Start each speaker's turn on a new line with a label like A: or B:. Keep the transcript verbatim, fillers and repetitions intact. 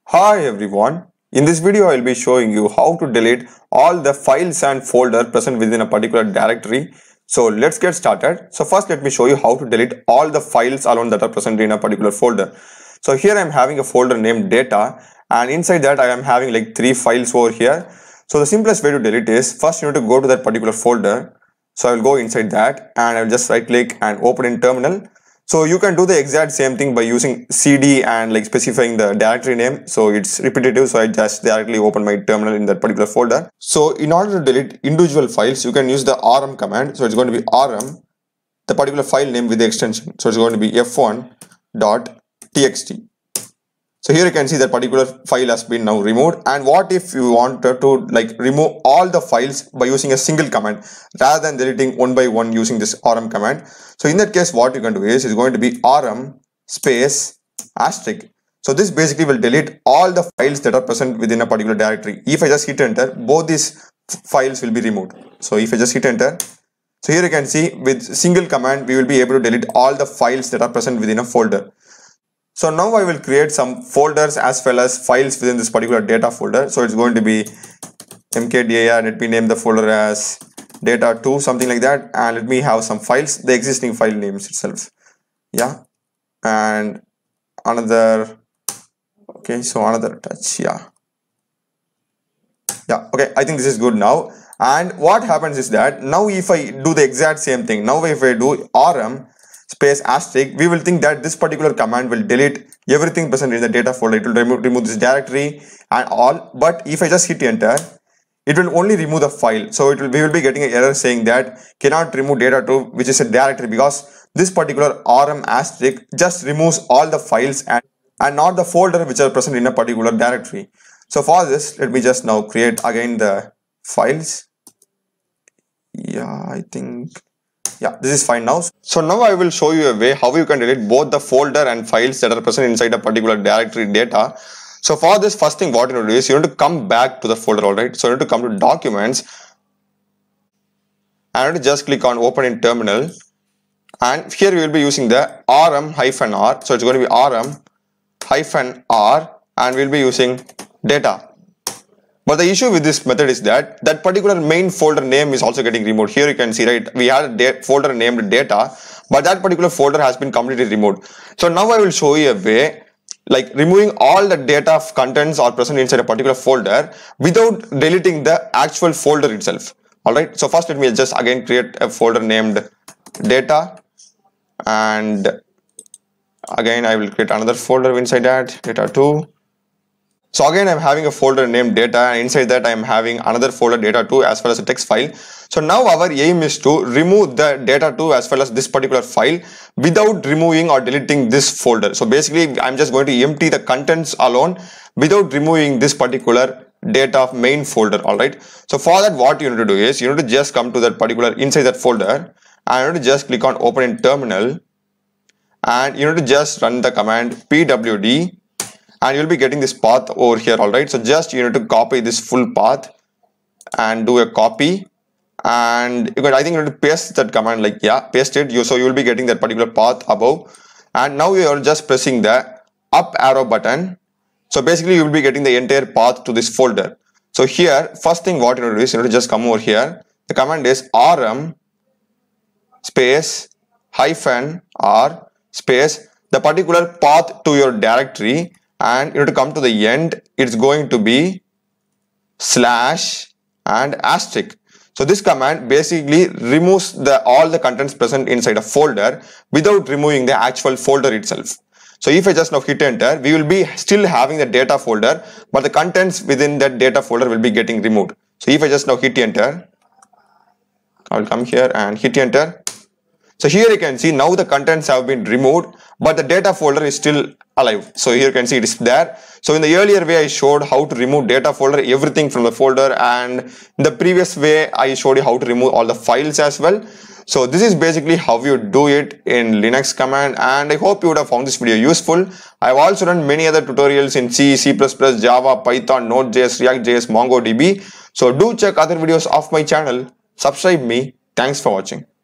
A: Hi everyone, in this video I will be showing you how to delete all the files and folder present within a particular directory. So let's get started. So first let me show you how to delete all the files alone that are present in a particular folder. So here I am having a folder named data, and inside that I am having like three files over here. So the simplest way to delete is first you need to go to that particular folder. So I will go inside that and I will just right click and open in terminal. So you can do the exact same thing by using C D and like specifying the directory name. So it's repetitive, so I just directly open my terminal in that particular folder. So in order to delete individual files, you can use the R M command. So it's going to be R M, the particular file name with the extension. So it's going to be f one dot t x t. So here you can see that particular file has been now removed. And what if you wanted to like remove all the files by using a single command rather than deleting one by one using this R M command? So in that case, what you can do is it's going to be R M space asterisk. So this basically will delete all the files that are present within a particular directory. If I just hit enter, both these files will be removed. So if I just hit enter, so here you can see with single command we will be able to delete all the files that are present within a folder. So now I will create some folders as well as files within this particular data folder. So it's going to be mkdir. Let me name the folder as data two, something like that, and let me have some files, the existing file names itself. Yeah, and another. Okay, so another touch. Yeah, yeah. Okay, I think this is good now. And what happens is that now if I do the exact same thing, now if I do rm space asterisk, we will think that this particular command will delete everything present in the data folder. It will remove, remove this directory and all. But if I just hit enter, it will only remove the file. So it will, we will be getting an error saying that cannot remove data to, which is a directory, because this particular rm asterisk just removes all the files and, and not the folder which are present in a particular directory. So for this, let me just now create again the files. Yeah, I think. Yeah, this is fine now. So now I will show you a way how you can delete both the folder and files that are present inside a particular directory data. So for this, first thing what you need to do is you need to come back to the folder, alright. So you need to come to documents and just click on open in terminal, and here we will be using the rm-r. So it's going to be rm-r and we'll be using data. But the issue with this method is that that particular main folder name is also getting removed. Here you can see, right, we had a folder named data, but that particular folder has been completely removed. So now I will show you a way like removing all the data contents are present inside a particular folder without deleting the actual folder itself. Alright, so first let me just again create a folder named data, and again I will create another folder inside that, data two. So again I'm having a folder named data, and inside that I am having another folder data two as well as a text file. So now our aim is to remove the data two as well as this particular file without removing or deleting this folder. So basically I'm just going to empty the contents alone without removing this particular data main folder. Alright, so for that what you need to do is you need to just come to that particular inside that folder and you need to just click on open in terminal, and you need to just run the command pwd, and you'll be getting this path over here. All right, so just you need to copy this full path and do a copy, and you can, I think you need to paste that command, like yeah, paste it. You so you will be getting that particular path above, and now you are just pressing the up arrow button. So basically you will be getting the entire path to this folder. So here first thing what you need to do is you need to just come over here. The command is rm space hyphen r space the particular path to your directory, and you need to come to the end. It's going to be slash and asterisk. So this command basically removes the all the contents present inside a folder without removing the actual folder itself. So if I just now hit enter, we will be still having the data folder, but the contents within that data folder will be getting removed. So if I just now hit enter, I will come here and hit enter. So here you can see now the contents have been removed, but the data folder is still alive. So here you can see it is there. So in the earlier way I showed how to remove data folder, everything from the folder, and in the previous way I showed you how to remove all the files as well. So this is basically how you do it in Linux command, and I hope you would have found this video useful. I have also done many other tutorials in C, C plus plus, Java, Python, Node.js, React.js, MongoDB. So do check other videos of my channel. Subscribe me. Thanks for watching.